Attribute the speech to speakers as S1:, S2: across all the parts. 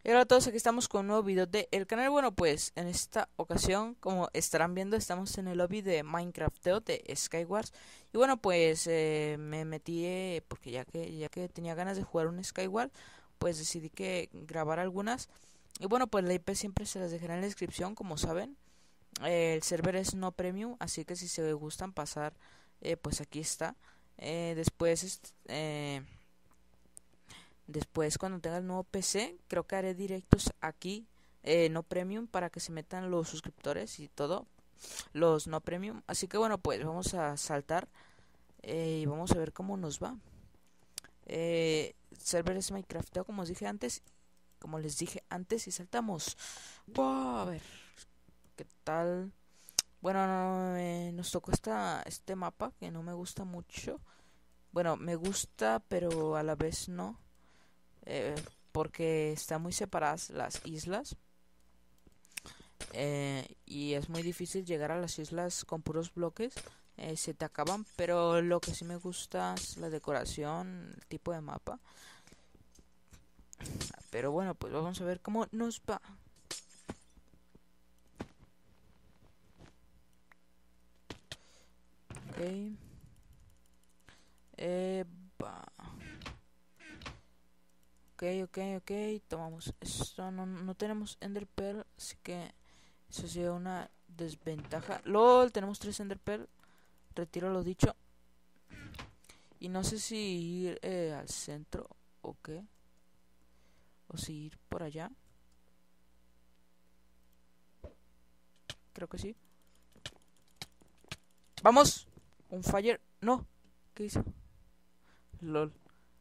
S1: Y hola a todos, aquí estamos con un nuevo video del canal. Bueno, pues en esta ocasión, como estarán viendo, estamos en el lobby de Minecrafteo de Skywars. Y bueno, pues me metí porque ya que tenía ganas de jugar un Skyward, pues decidí que grabar algunas. Y bueno, pues la IP siempre se las dejaré en la descripción, como saben. El server es no premium, así que si se gustan pasar, pues aquí está. Después, después, cuando tenga el nuevo PC, creo que haré directos aquí, no premium, para que se metan los suscriptores y todo, los no premium. Así que bueno, pues vamos a saltar y vamos a ver cómo nos va. Server es Minecraft, como les dije antes, y saltamos. Wow, a ver, ¿qué tal? Bueno, no, nos tocó este mapa que no me gusta mucho. Bueno, me gusta, pero a la vez no. eh, Porque están muy separadas las islas, y es muy difícil llegar a las islas con puros bloques. Se te acaban, pero lo que sí me gusta es la decoración, el tipo de mapa. Pero bueno, pues vamos a ver cómo nos va. Ok, eh, va. Ok, ok, ok, tomamos esto. No tenemos Ender Pearl, así que eso sería una desventaja. LOL, tenemos 3 Ender Pearl. Retiro lo dicho. Y no sé si ir al centro o qué. O si ir por allá. Creo que sí. ¡Vamos! Un fire. No. ¿Qué hizo? LOL.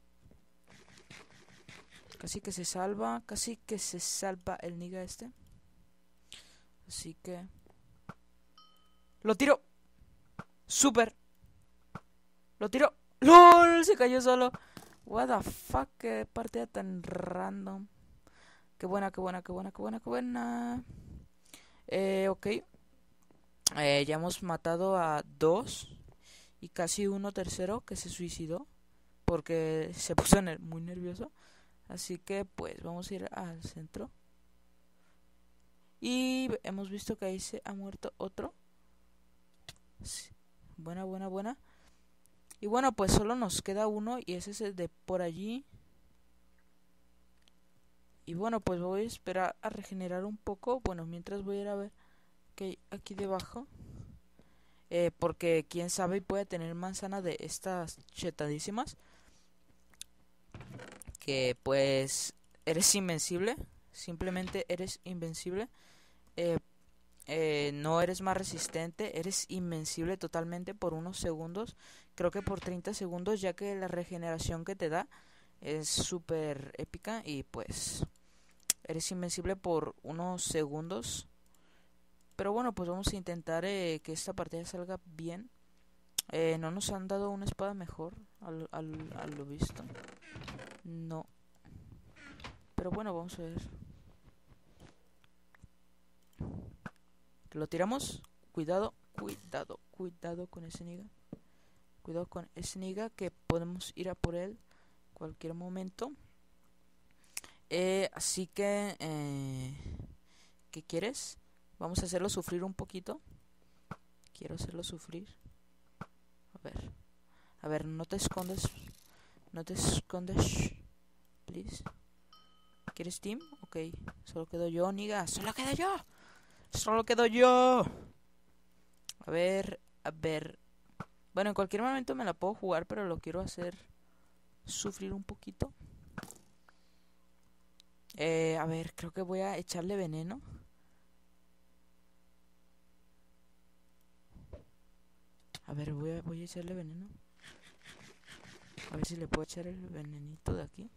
S1: Casi que se salva. Casi que se salva el niga este. Así que... ¡Lo tiro! ¡Super! ¡Lo tiro! ¡LOL! Se cayó solo. What the fuck. Qué partida tan random. Qué buena, qué buena, qué buena, qué buena, qué buena. Ok. Ya hemos matado a 2 y casi uno tercero que se suicidó porque se puso muy nervioso. Así que pues vamos a ir al centro. Y hemos visto que ahí se ha muerto otro. Sí. Buena, buena, buena. Y bueno, pues solo nos queda uno y ese es el de por allí. Y bueno, pues voy a esperar a regenerar un poco. Bueno, mientras voy a ir a ver qué hay aquí debajo. Porque quién sabe, puede tener manzana de estas chetadísimas. Que pues eres invencible. Simplemente eres invencible. Eh, no eres más resistente. Eres invencible totalmente por unos segundos. Creo que por 30 segundos, ya que la regeneración que te da es súper épica. Y pues eres invencible por unos segundos. Pero bueno, pues vamos a intentar que esta partida salga bien. No nos han dado una espada mejor a lo visto. No. Pero bueno, vamos a ver. Lo tiramos. Cuidado, cuidado, cuidado con ese niga. Cuidado con ese niga que podemos ir a por él cualquier momento. Así que... ¿qué quieres? Vamos a hacerlo sufrir un poquito. Quiero hacerlo sufrir. A ver. A ver, no te escondes. No te escondes. Please. ¿Quieres team? Ok. Solo quedo yo, niga. Solo quedo yo. Solo quedo yo. A ver, a ver. Bueno, en cualquier momento me la puedo jugar, pero lo quiero hacer sufrir un poquito. A ver, creo que voy a echarle veneno. A ver, voy a echarle veneno. A ver si le puedo echar el venenito de aquí.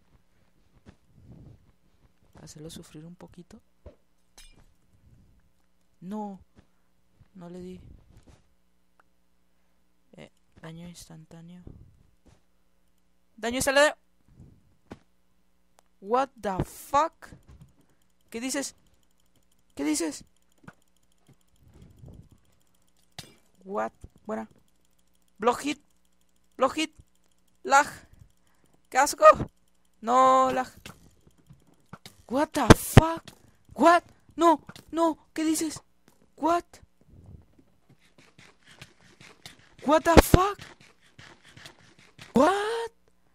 S1: Para hacerlo sufrir un poquito. No, no le di. Daño instantáneo. Daño instantáneo. What the fuck? ¿Qué dices? ¿Qué dices? What? Buena. Block hit. Block hit. Lag. ¡Qué asco! No, lag. What the fuck? What? No, no, ¿qué dices? What? What the fuck? What?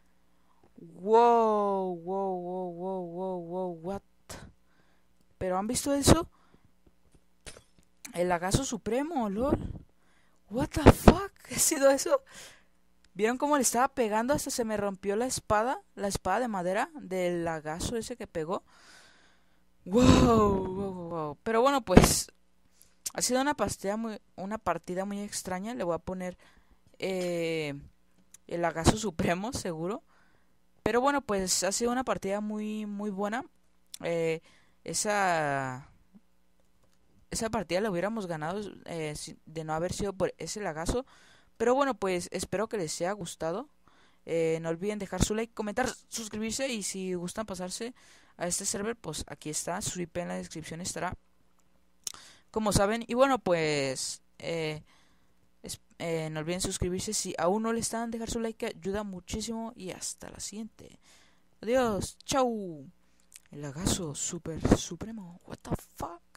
S1: Wow, wow, wow, wow, wow, wow, what? ¿Pero han visto eso? El lagazo supremo, lol. What the fuck? ¿Qué ha sido eso? ¿Vieron cómo le estaba pegando? Hasta se me rompió la espada de madera del lagazo ese que pegó. Wow, wow, wow. Pero bueno, pues ha sido una partida muy extraña. Le voy a poner el lagazo supremo, seguro. Pero bueno, pues ha sido una partida muy, muy buena. Eh, esa partida la hubiéramos ganado de no haber sido por ese lagazo. Pero bueno, pues espero que les haya gustado. No olviden dejar su like, comentar, suscribirse y si gustan pasarse a este server, pues aquí está, su IP en la descripción estará, como saben. Y bueno, pues no olviden suscribirse si aún no le están, dejar su like que ayuda muchísimo y hasta la siguiente. Adiós, chau. El lagazo super supremo, what the fuck.